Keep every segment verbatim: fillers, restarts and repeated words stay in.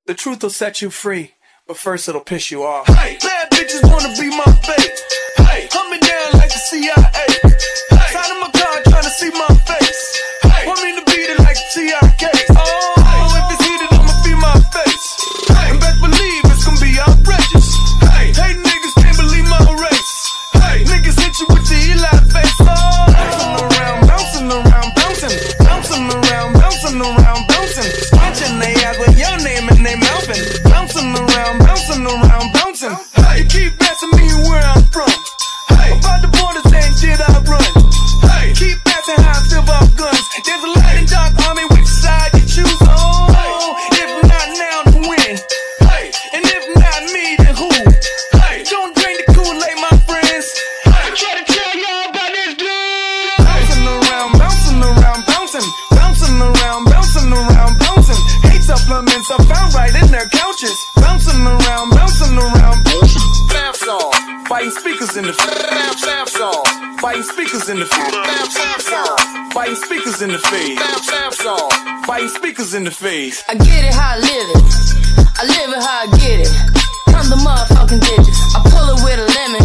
The truth will set you free, but first it'll piss you off. Hey, bad bitches wanna be my babe. Hey, hunt me down like the C I A. Hey, side of my car trying to see my face. Hey, want me to beat it like the T I K. Oh, hey, if it's heated, I'ma feed my face. Hey, and best believe it's gonna be outrageous. Hey, hey, niggas can't believe my race. Hey, niggas hit you with the Eli face. Oh, bouncing around, bouncing around, bouncing, bouncing around, bouncing around, bouncing, scratching they ass with your name and they mouthing, bouncing around, bouncing around, bouncing. Hey, keep asking me where I'm from. Hey, about the borders and shit I run. Hey, keep asking how I feel about guns. There's a light and dark army, which side you choose on? If not now, then when? Hey, and if not me, then who? Hey, don't drink the Kool-Aid, my friends. Hey, I try to tell y'all about this dude. Bouncing around, bouncing around, bouncing, bouncing around, bouncing around, bouncing. Hate supplements I found right in their couches. Bouncing around, bouncing around, bouncing. Fab song, fighting speakers in the fab fab song, fighting speakers in the fab fab song, fighting speakers in the face. Fab fab song, fighting speakers in the face. I get it how I live it, I live it how I get it. Come the motherfucking digits, I pull it with a lemon.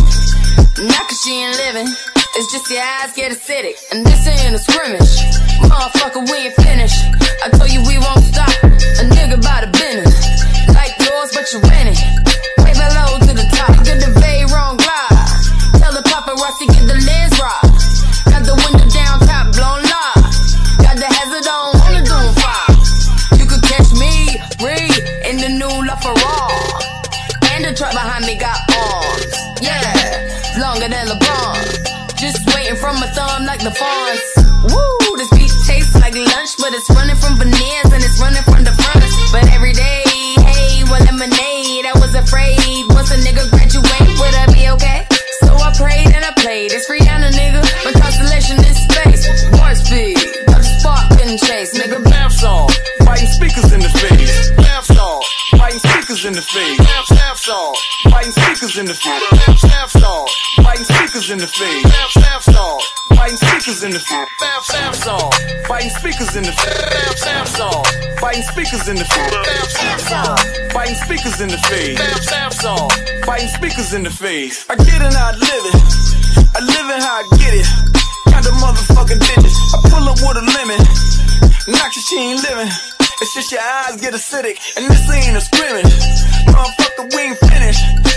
Not cause she ain't living, it's just your eyes get acidic. And this ain't a scrimmage, motherfucker, we ain't finished. I told you we won't stop, a nigga by the business. Like yours, but you rent it. Wave hello to the top, get the very wrong glide. Tell the paparazzi get the lens right. Got the window down, top blown live. Got the hazard on, on the doom fire. You could catch me, Reed, in the new LaFerrari. And the truck behind me got arms, yeah, longer than LeBron. Just waiting from my thumb like the fawns. Woo, this beat tastes like lunch, but it's running from veneers and it's running from the front. But every day, hey, well, lemonade, I was afraid once a nigga graduate, would I be okay? So I prayed and I played. It's Rihanna, nigga. My constellation is space. Warp speed, I just spark and chase, nigga. Fab song, fighting speakers in the face. Fab song, fighting speakers in the face. Fab song, fighting speakers in the face. Fab song, fighting speakers in the face. Fab song, fighting speakers in the face. Fab fab song, fighting speakers in the face. Fab song, fighting speakers in the face. Fab song, fighting speakers in the face. Fab song, fighting speakers in the face. I get it how I live it, I live it how I get it. Got the motherfucking digits, I pull up with a lemon. Not cause she ain't living, it's just your eyes get acidic. And this ain't a scrimmage, motherfucker, we ain't finished.